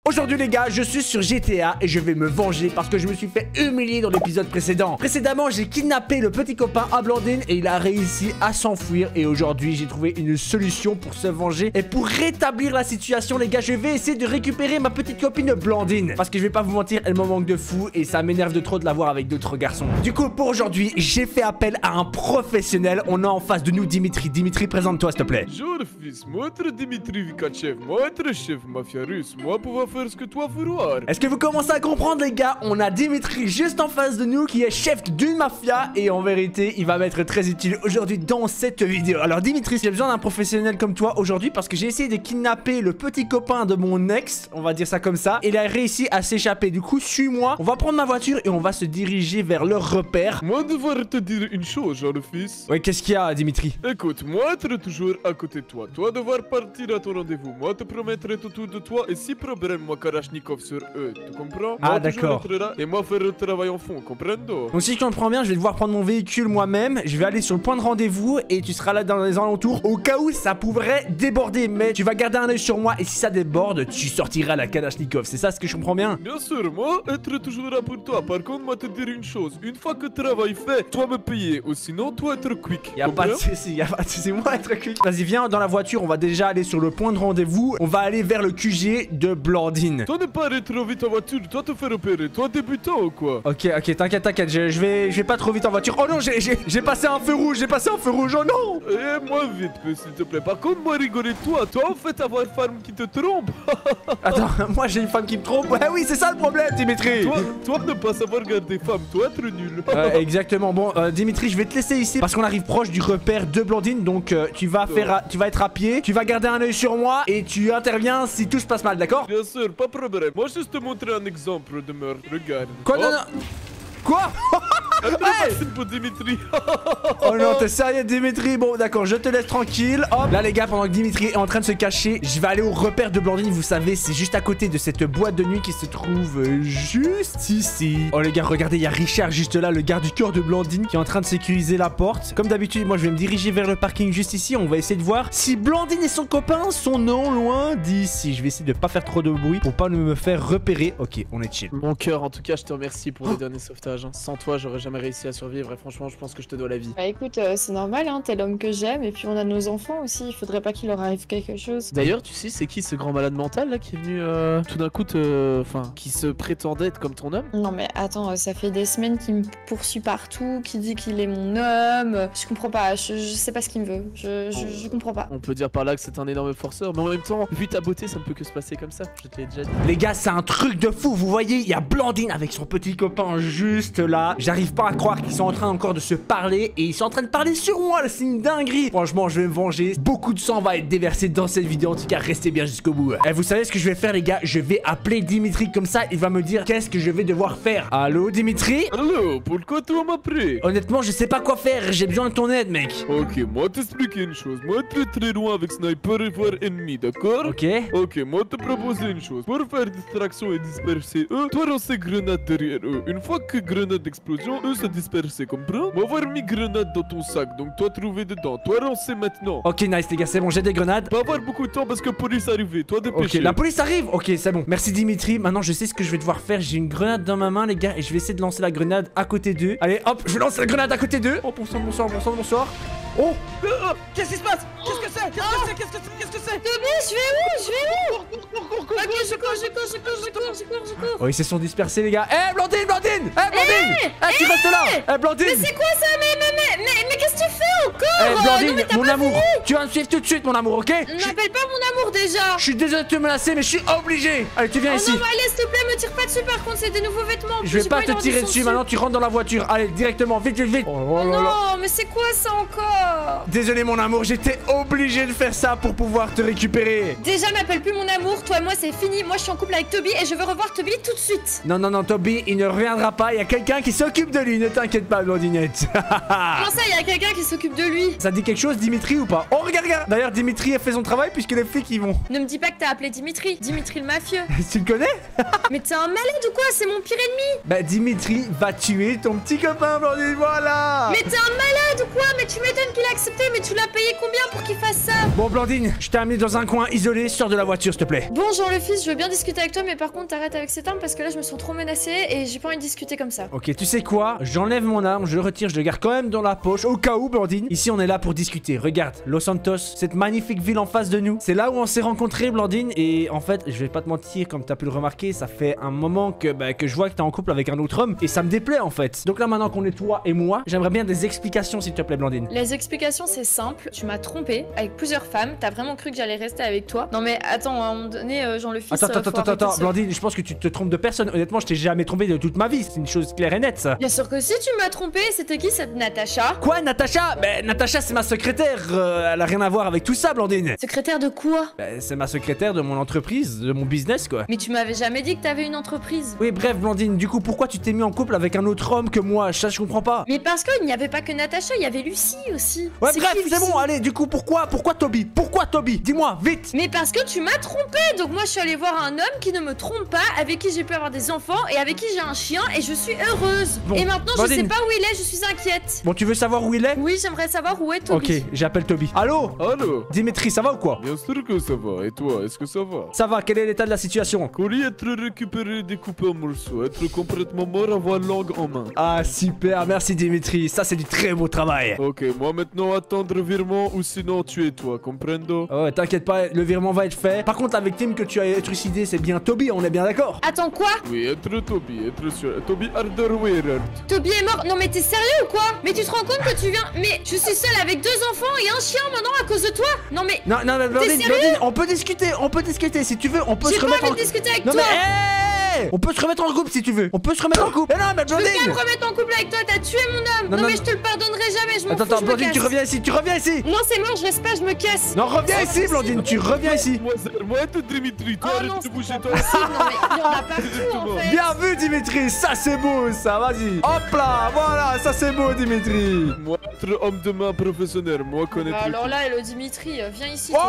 Aujourd'hui les gars, je suis sur GTA et je vais me venger parce que je me suis fait humilier dans l'épisode précédent. Précédemment, j'ai kidnappé le petit copain à Blandine et il a réussi à s'enfuir. Et aujourd'hui, j'ai trouvé une solution pour se venger et pour rétablir la situation les gars. Je vais essayer de récupérer ma petite copine Blandine. Parce que je vais pas vous mentir, elle me manque de fou et ça m'énerve de trop de la voir avec d'autres garçons. Du coup, pour aujourd'hui, j'ai fait appel à un professionnel. On a en face de nous Dimitri. Dimitri, présente-toi s'il te plaît. Bonjour fils, moi être Dimitri Vikachev, moi être chef mafia russe, moi pouvoir faire ce que toi vouloir. Est-ce que vous commencez à comprendre les gars? On a Dimitri juste en face de nous qui est chef d'une mafia et en vérité il va m'être très utile aujourd'hui dans cette vidéo. Alors Dimitri, j'ai besoin d'un professionnel comme toi aujourd'hui parce que j'ai essayé de kidnapper le petit copain de mon ex, on va dire ça comme ça. Il a réussi à s'échapper, du coup suis-moi, on va prendre ma voiture et on va se diriger vers leur repère. Moi devoir te dire une chose genre fils. Ouais, qu'est-ce qu'il y a Dimitri? Écoute, moi être toujours à côté de toi, toi devoir partir à ton rendez-vous, moi te promettrai tout de toi et si problème moi Kalachnikov sur eux, tu comprends? Ah moi, d'accord. Là, et moi faire le travail en fond, comprendo? Donc si je comprends bien, je vais devoir prendre mon véhicule moi-même, je vais aller sur le point de rendez-vous et tu seras là dans les alentours au cas où ça pourrait déborder. Mais tu vas garder un œil sur moi et si ça déborde, tu sortiras la Kalachnikov. C'est ça ce que je comprends bien? Bien sûr, moi être toujours là pour toi. Par contre, moi te dire une chose, une fois que le travail fait, toi me payer ou sinon toi être quick. Y'a pas de soucis, y'a pas de soucis, moi être quick. Vas-y, viens dans la voiture, on va déjà aller sur le point de rendez-vous. On va aller vers le QG de Blandine. Toi ne pas aller trop vite en voiture, toi te faire repérer, toi débutant ou quoi? Ok, t'inquiète, je vais pas trop vite en voiture. Oh non, j'ai passé un feu rouge, oh non. Eh, moi vite, s'il te plaît. Par contre, moi rigoler de toi, toi en fait avoir une femme qui te trompe. Attends, moi j'ai une femme qui me trompe. Ouais, oui, c'est ça le problème, Dimitri. Toi ne pas savoir garder femme, toi être nul. Exactement, bon, Dimitri, je vais te laisser ici parce qu'on arrive proche du repère de Blandine. Donc, tu vas être à pied, tu vas garder un œil sur moi et tu interviens si tout se passe mal, d'accord? Bien sûr, pas de problème. Moi, juste te montrer un exemple de meurtre. Regarde. Quoi? Non, non. Quoi? Hey, c'est pour Dimitri. Oh non, t'es sérieux Dimitri? Bon d'accord, je te laisse tranquille. Hop. Là les gars, pendant que Dimitri est en train de se cacher, je vais aller au repère de Blandine. Vous savez, c'est juste à côté de cette boîte de nuit qui se trouve juste ici. Oh les gars, regardez, il y a Richard juste là, le garde du corps de Blandine qui est en train de sécuriser la porte. Comme d'habitude, moi je vais me diriger vers le parking juste ici. On va essayer de voir si Blandine et son copain sont non loin d'ici. Je vais essayer de pas faire trop de bruit pour pas me faire repérer. Ok, on est chill. Mon cœur, en tout cas, je te remercie pour le dernier sauvetage. Sans toi, j'aurais jamais réussi à survivre et franchement, je pense que je te dois la vie. Bah écoute, c'est normal, hein, t'es l'homme que j'aime et puis on a nos enfants aussi, il faudrait pas qu'il leur arrive quelque chose. D'ailleurs, tu sais, c'est qui ce grand malade mental là qui est venu tout d'un coup qui se prétendait être comme ton homme? Non mais attends, ça fait des semaines qu'il me poursuit partout, qu'il dit qu'il est mon homme, je comprends pas, je sais pas ce qu'il me veut, je comprends pas. On peut dire par là que c'est un énorme forceur, mais en même temps, vu ta beauté, ça ne peut que se passer comme ça, je te l'ai déjà dit. Les gars, c'est un truc de fou, vous voyez, il y a Blandine avec son petit copain juste là. J'arrive pas à croire qu'ils sont en train encore de se parler et ils sont en train de parler sur moi, c'est une dinguerie. Franchement, je vais me venger, beaucoup de sang va être déversé dans cette vidéo, en tout cas, restez bien jusqu'au bout. Et vous savez ce que je vais faire les gars? Je vais appeler Dimitri, comme ça, il va me dire qu'est-ce que je vais devoir faire. Allô Dimitri? Allô, pourquoi tu m'as pris? Honnêtement, je sais pas quoi faire, j'ai besoin de ton aide mec. Ok, moi t'expliquer une chose, moi très loin avec sniper et voir ennemi, d'accord? Ok. Ok, moi te proposer une chose, pour faire distraction et disperser eux, toi lancer grenade derrière eux. Une fois que grenade d'explosion, eux se disperser, comprends? Moi avoir mis grenade dans ton sac, donc toi trouver dedans, toi lancer maintenant. Ok nice les gars, c'est bon, j'ai des grenades. Pas avoir beaucoup de temps parce que police arrivée, toi dépêcher. Ok, la police arrive. Ok, c'est bon. Merci Dimitri. Maintenant, je sais ce que je vais devoir faire. J'ai une grenade dans ma main, les gars, et je vais essayer de lancer la grenade à côté d'eux. Allez, hop, je lance la grenade à côté d'eux. Oh, bonsoir. Oh, Qu'est-ce qui se passe? Qu'est-ce que c'est? Qu'est-ce que c'est? Toby, je vais où? Cours. Ok, je cours. oh, ils se sont dispersés, les gars. Eh, Blandine! Tu restes là! Eh, Blandine! Mais c'est quoi ça? Mais qu'est-ce que tu fais encore? Eh, Blandine, Non, mais t'as mon pas amour, fini. tu vas me suivre tout de suite, mon amour, ok? N'appelle pas mon amour déjà. Je suis désolé de te menacer, mais je suis obligé. Allez, tu viens Oh ici. non, mais allez, s'il te plaît, me tire pas dessus par contre, c'est des nouveaux vêtements. Je vais pas te tirer dessus, maintenant tu rentres dans la voiture. Allez, directement, vite. Oh non, mais c'est quoi ça encore? Désolé, mon amour, j'étais obligé de faire ça pour pouvoir te récupérer. Déjà, m'appelle plus mon amour, toi et moi c'est fini. Moi je suis en couple avec Toby et je veux revoir Toby tout de suite. Non, Toby, il ne reviendra pas. Il y a quelqu'un qui s'occupe de lui, ne t'inquiète pas, Blondinette. Comment ça, il y a quelqu'un qui s'occupe de lui. Ça dit quelque chose, Dimitri, ou pas? Oh, regarde, regarde. D'ailleurs, Dimitri a fait son travail puisque les flics y vont. Ne me dis pas que t'as appelé Dimitri. Dimitri le mafieux. Tu le connais? Mais t'es un malade ou quoi? C'est mon pire ennemi. Bah, Dimitri va tuer ton petit copain, Blandine, voilà. Mais t'es un malade ou quoi? Mais tu m'étonnes qu'il a accepté, mais tu l'as payé combien pour qu'il fasse ça? Bon, Blandine, je t'ai amené dans un coin isolé, sors de la voiture, s'il te plaît. Bon, Jean le fils, je veux bien discuter avec toi, mais par contre, t'arrêtes avec cette arme parce que là, je me sens trop menacée et j'ai pas envie de discuter comme ça. Ok, tu sais quoi? J'enlève mon arme, je le retire, je le garde quand même dans la poche, au cas où, Blandine. Ici, on est là pour discuter. Regarde, Los Santos, cette magnifique ville en face de nous. C'est là où on s'est rencontrés, Blandine. Et en fait, je vais pas te mentir, comme t'as pu le remarquer, ça fait un moment que je vois que t'es en couple avec un autre homme. Et ça me déplaît, en fait. Donc là, maintenant qu'on est toi et moi, j'aimerais bien des explications, s'il te plaît, Blandine. Les explications, c'est simple. Tu m'as trompé avec plusieurs femmes. T'as vraiment cru que j'allais rester avec toi. Non, mais attends, à un moment donné, Jean le fils. Attends, Blandine, je pense que tu te trompes de personne. Honnêtement, je t'ai jamais trompé de toute ma vie. C'est une chose claire et nette, ça. Bien sûr que si tu m'as trompé, c'était qui cette Natacha? Quoi, Natacha? Natacha, c'est ma secrétaire. Elle a rien à voir avec tout ça, Blandine. Secrétaire de quoi? C'est ma secrétaire de mon entreprise, de mon business, quoi. Mais tu m'avais jamais dit que t'avais une entreprise. Oui, bref, Blandine, du coup, pourquoi tu t'es mis en couple avec un autre homme que moi? Ça, je comprends pas. Mais parce qu'il n'y avait pas que Natacha, il y avait Lucie aussi. Ouais, C'est bref, qui, c'est Lucie? bon, allez, du coup, pourquoi Toby? Pourquoi Toby? Dis-moi, vite. Mais parce que tu m'as trompé. Donc moi, je suis allée voir un homme qui ne me trompe pas, avec qui j'ai pu avoir des enfants et avec qui j'ai un chien et je suis heureuse. Bon, et maintenant, je Blandine. sais pas où il est, je suis inquiète. Bon, tu veux savoir où il est? Oui, j'aimerais savoir où est Toby. Ok, j'appelle Toby. Allô? Allô? Dimitri, ça va ou quoi? Bien sûr que ça va. Et toi, est-ce que ça va? Ça va, quel est l'état de la situation? Colis être récupéré, découpé en morceaux, être complètement mort, avoir langue en main. Ah, super, merci Dimitri, ça c'est du très beau travail. Ok, moi maintenant attendre virement ou sinon tuer toi, comprendo? Oh, t'inquiète pas, le virement va être fait. Par contre, la victime que tu as trucidé, c'est bien Toby, on est bien d'accord? Attends, quoi? Oui, être Toby, être sûr. Toby Hardware. Toby est mort? Non mais t'es sérieux ou quoi? Mais tu te rends compte que tu viens... Mais je suis seule avec 2 enfants et un chien maintenant à cause de toi? Non mais... Non, mais Blandine, sérieux? Blandine, on peut discuter si tu veux, on peut J'ai se pas remettre envie en... de discuter avec Non toi. mais, hey, on peut se remettre en couple si tu veux, on peut se remettre en couple. Mais non, mais Je veux pas Blandine. me remettre en couple avec toi, t'as tué mon homme. Non, Non, non, mais je te le pardonnerai jamais, je m'en fous, Attends, je me Blandine, casse. tu reviens ici. Non, c'est mort, je reste pas, je me casse. Non, reviens ici, Blandine, tu reviens ici. Moi être Dimitri, toi Oh arrête non, de c'est bouger pas toi. possible, non mais il y en a partout en fait. Bien vu, Dimitri, ça c'est beau, ça, vas-y. Hop là, voilà, ça c'est beau, Dimitri. Moi être homme de main professionnel, moi connaître. Bah, alors là, le Dimitri, viens ici. Wow, toi.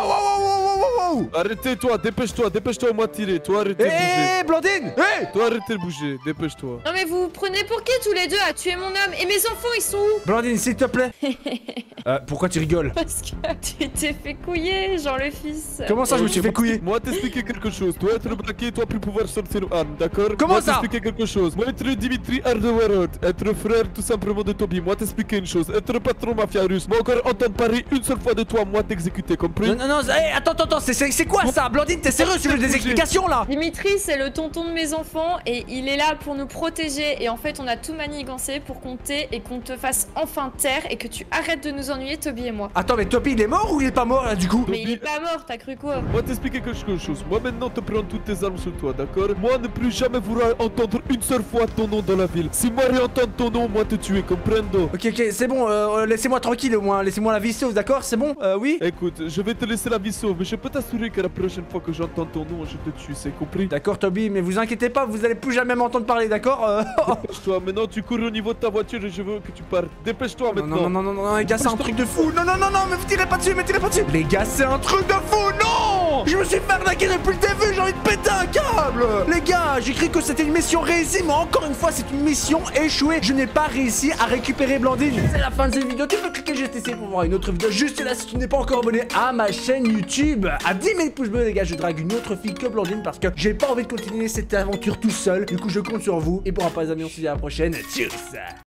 wow. Arrêtez toi, dépêche-toi, moi tirer, toi arrêtez de bouger. Hé, Blandine, hé. Toi arrêtez de bouger, dépêche-toi. Non mais vous vous prenez pour qui tous les deux à tuer mon homme? Et mes enfants, ils sont où? Blandine, s'il te plaît. Pourquoi tu rigoles? Parce que tu t'es fait couiller, Jean le fils. Comment ça, je me suis fait couiller? Moi t'expliquer quelque chose, toi être braqué, toi plus pouvoir sortir arme, d'accord? Comment moi, ça? t'expliquer quelque chose. Moi être Dimitri Hardware, être frère tout simplement de Toby, moi t'expliquer une chose, être patron mafia russe, moi encore entendre parler une seule fois de toi, moi t'exécuter, compris? Non, hey, attends, c'est quoi ça? Blandine, t'es sérieux? Tu veux des explications là? Dimitri, c'est le tonton de mes enfants et il est là pour nous protéger. Et en fait, on a tout manigancé pour qu'on t'ait et qu'on te fasse enfin taire et que tu arrêtes de nous ennuyer, Toby et moi. Attends, mais Toby il est mort ou il est pas mort là du coup? Mais il est pas mort, t'as cru quoi? Moi t'expliquer quelque chose, moi maintenant te prends toutes tes armes sur toi, d'accord? Moi ne plus jamais vouloir entendre une seule fois ton nom dans la ville. Si moi réentendre ton nom, moi te tuer, comprendo? Ok, c'est bon, laissez-moi tranquille au moins, laissez-moi la vie sauve, d'accord? C'est bon? Oui? Écoute, je vais te laisser la vie sauve, mais je peux t'assurer que la prochaine fois que j'entends ton nom, je te tue, c'est compris? D'accord Toby, mais vous inquiétez pas, vous allez plus jamais m'entendre parler, d'accord? Dépêche-toi, maintenant tu cours au niveau de ta voiture et je veux que tu partes. Dépêche-toi maintenant. Non, les gars, c'est un truc de fou. Non, mais vous tirez pas dessus, Les gars, c'est un truc de fou, non! Je me suis fait arnaquer depuis le début, j'ai envie de péter un câble! Les gars, j'ai cru que c'était une mission réussie, mais encore une fois, c'est une mission échouée. Je n'ai pas réussi à récupérer Blandine. C'est la fin de cette vidéo, tu peux cliquer juste ici pour voir une autre vidéo juste là si tu n'es pas encore abonné à ma chaîne YouTube. À 10 000 pouces bleus, les gars, je drague une autre fille que Blandine parce que j'ai pas envie de continuer cette aventure tout seul. Du coup, je compte sur vous. Et pour un pas les amis, on se dit à la prochaine. Tchuss!